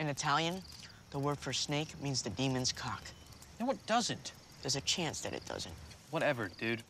In Italian, the word for snake means the demon's cock. No, it doesn't. There's a chance that it doesn't. Whatever, dude.